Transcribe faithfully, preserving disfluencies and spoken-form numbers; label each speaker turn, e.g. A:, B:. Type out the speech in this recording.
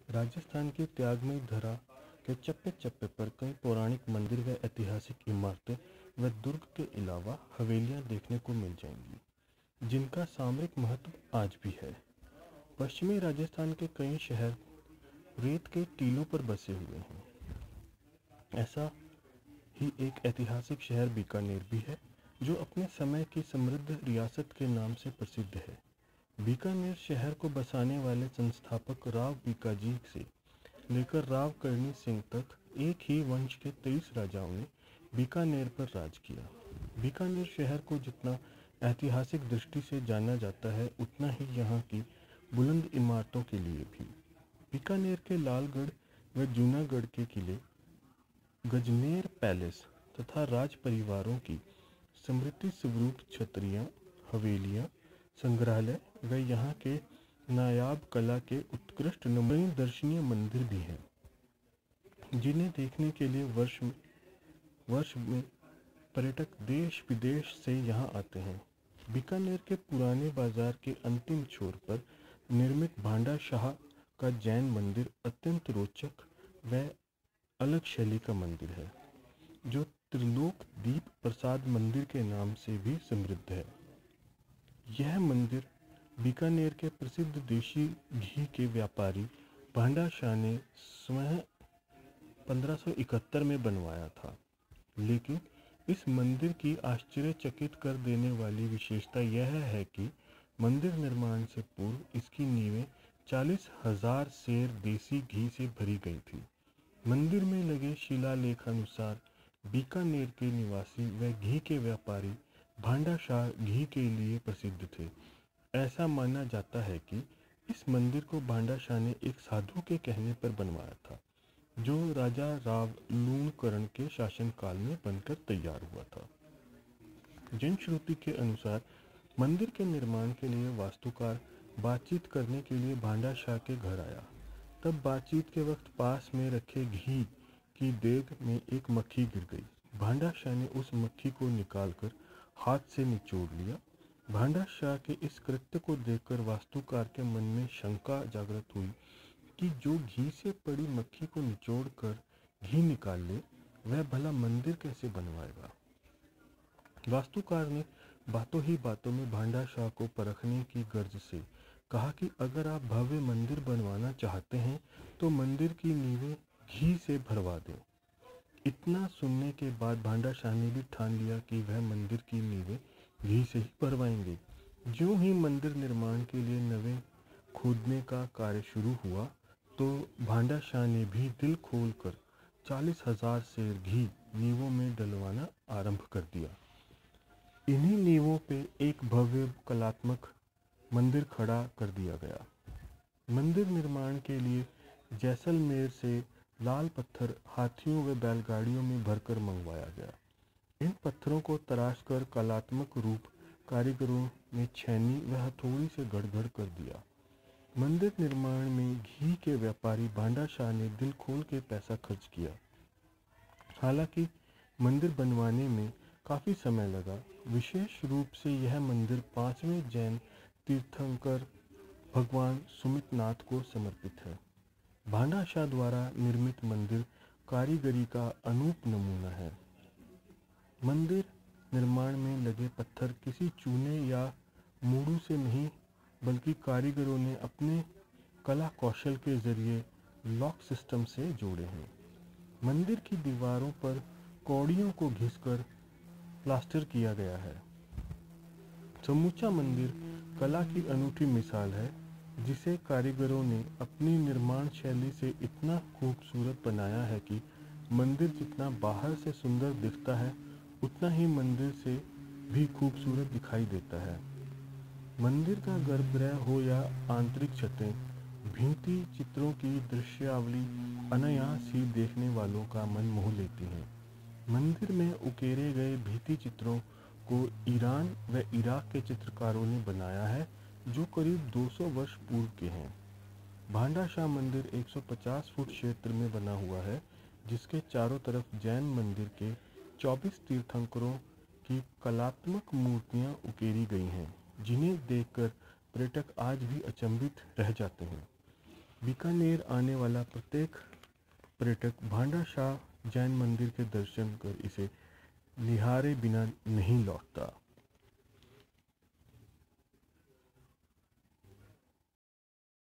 A: राजस्थान की त्यागमयी धरा के चप्पे चप्पे पर कई पौराणिक मंदिर व ऐतिहासिक इमारतें व दुर्ग के अलावा हवेलियां देखने को मिल जाएंगी, जिनका सामरिक महत्व आज भी है। पश्चिमी राजस्थान के कई शहर रेत के टीलों पर बसे हुए हैं। ऐसा ही एक ऐतिहासिक शहर बीकानेर भी है, जो अपने समय की समृद्ध रियासत के नाम से प्रसिद्ध है। बीकानेर शहर को बसाने वाले संस्थापक राव बीकाजी से लेकर राव करणी सिंह तक एक ही वंश के तेईस राजाओं ने बीकानेर पर राज किया। बीकानेर शहर को जितना ऐतिहासिक दृष्टि से जाना जाता है, उतना ही यहाँ की बुलंद इमारतों के लिए भी। बीकानेर के लालगढ़ व जूनागढ़ के किले, गजनेर पैलेस तथा राज परिवारों की स्मृति स्वरूप छतरियाँ, हवेलियाँ, संग्रहालय व यहाँ के नायाब कला के उत्कृष्ट नमूने दर्शनीय मंदिर भी हैं, जिन्हें देखने के लिए वर्ष में वर्ष में पर्यटक देश विदेश से यहाँ आते हैं। बीकानेर के पुराने बाजार के अंतिम छोर पर निर्मित भांडा शाह का जैन मंदिर अत्यंत रोचक व अलग शैली का मंदिर है, जो त्रिलोक दीप प्रसाद मंदिर के नाम से भी समृद्ध है। यह मंदिर बीकानेर के प्रसिद्ध देशी घी के व्यापारी भांडा शाह ने स्वयं पंद्रह सौ इकहत्तर में बनवाया था। लेकिन इस मंदिर की आश्चर्यचकित कर देने वाली विशेषता यह है कि मंदिर निर्माण से पूर्व इसकी नींवें चालीस हजार सेर देसी घी से भरी गई थी। मंदिर में लगे शिलालेख अनुसार बीकानेर के निवासी व घी के व्यापारी भांडा शाह घी के लिए प्रसिद्ध थे। ऐसा माना जाता है कि इस मंदिर को भांडा शाह ने एक साधु के कहने पर बनवाया था, जो राजा राव लूणकरण के शासनकाल में बनकर तैयार हुआ था। जनश्रुति के अनुसार मंदिर के निर्माण के लिए वास्तुकार बातचीत करने के लिए भांडा शाह के घर आया। तब बातचीत के वक्त पास में रखे घी की देग में एक मक्खी गिर गई। भांडा शाह ने उस मक्खी को निकालकर हाथ से निचोड़ लिया। भांडा शाह के इस कृत्य को देखकर वास्तुकार के मन में शंका जागृत हुई कि जो घी से पड़ी मक्खी को निचोड़कर घी निकाल ले, वह भला मंदिर कैसे बनवाएगा। वास्तुकार ने बातों ही बातों में भांडा शाह को परखने की गर्ज से कहा कि अगर आप भव्य मंदिर बनवाना चाहते हैं तो मंदिर की नींवें घी से भरवा दें। इतना सुनने के बाद भांडा शाह ने भी ठान लिया कि वह मंदिर की नींवें घी से ही भरवाएंगे। ज्यों ही मंदिर निर्माण के लिए नवें खोदने का कार्य शुरू हुआ, तो भांडा शाह ने भी दिल खोल कर चालीस हजार सेर घी नींवों में डलवाना आरंभ कर दिया। इन्हीं नींवों पे एक भव्य कलात्मक मंदिर खड़ा कर दिया गया। मंदिर निर्माण के लिए जैसलमेर से लाल पत्थर हाथियों व बैलगाड़ियों में भरकर मंगवाया गया। इन पत्थरों को तराशकर कलात्मक रूप कारीगरों ने छैनी व हथौड़ी से गढ़-गढ़ कर दिया। मंदिर निर्माण में घी के व्यापारी भांडा शाह ने दिल खोल के पैसा खर्च किया। हालांकि मंदिर बनवाने में काफ़ी समय लगा। विशेष रूप से यह मंदिर पांचवें जैन तीर्थंकर भगवान सुमितनाथ को समर्पित है। भांडा शाह द्वारा निर्मित मंदिर कारीगरी का अनूप नमूना है। मंदिर निर्माण में लगे पत्थर किसी चूने या मूड़ू से नहीं, बल्कि कारीगरों ने अपने कला कौशल के जरिए लॉक सिस्टम से जोड़े हैं। मंदिर की दीवारों पर कौड़ियों को घिसकर प्लास्टर किया गया है। समूचा मंदिर कला की अनूठी मिसाल है, जिसे कारीगरों ने अपनी निर्माण शैली से इतना खूबसूरत बनाया है कि मंदिर जितना बाहर से सुंदर दिखता है, उतना ही मंदिर से भी खूबसूरत दिखाई देता है। मंदिर का गर्भगृह हो या आंतरिक छतें, भित्ति चित्रों की दृश्यावली अनायास ही देखने वालों का मन मोह लेती हैं। मंदिर में उकेरे गए भित्ति चित्रों को ईरान व इराक के चित्रकारों ने बनाया है, जो करीब दो सौ वर्ष पूर्व के हैं। भांडा शाह मंदिर एक सौ पचास फुट क्षेत्र में बना हुआ है, जिसके चारों तरफ जैन मंदिर के चौबीस तीर्थंकरों की कलात्मक मूर्तियां उकेरी गई हैं, जिन्हें देखकर पर्यटक आज भी अचंभित रह जाते हैं। बीकानेर आने वाला प्रत्येक पर्यटक भांडा शाह जैन मंदिर के दर्शन कर इसे निहारे बिना नहीं लौटता।